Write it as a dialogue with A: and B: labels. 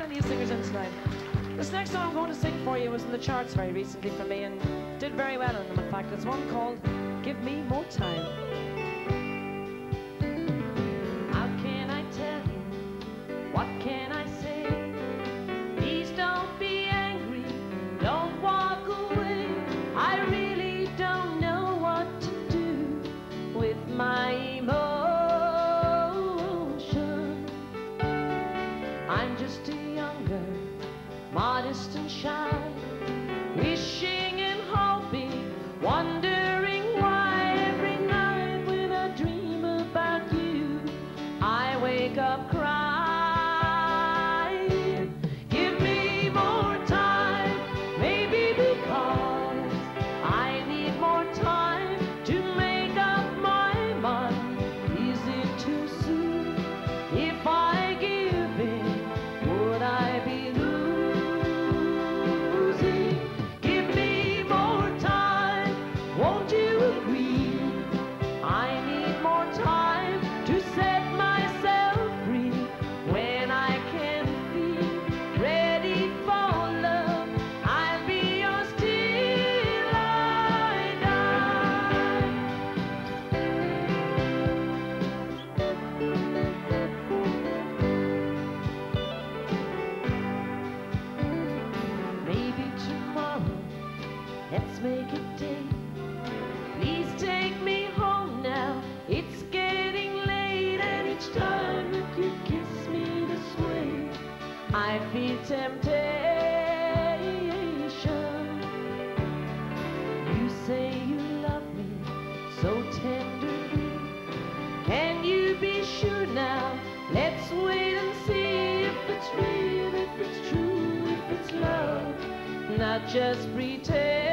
A: plenty of singers in tonight. This next song I'm going to sing for you was in the charts very recently for me and did very well in them. In fact, it's one called Give Me More Time. How can I tell you? What can I say? Please don't be angry. Don't walk away. I really don't know what to do with my emotion. I'm just a younger, modest and shy, wishing and hoping, wondering why every night when I dream about you, I wake up crying. Give me more time, maybe because I need more time to make up my mind. Is it too soon? If I give in, would I be losing? Give me more time, won't you agree? I need more time to set myself free. When I can feel ready for love, I'll be yours till I die. Maybe tomorrow, let's make a date. Please take me home now. It's getting late, and each time that you kiss me this way, I feel temptation. You say you love me so tenderly. Can you be sure now? Let's wait and see if it's real, if it's true, if it's love, not just pretend.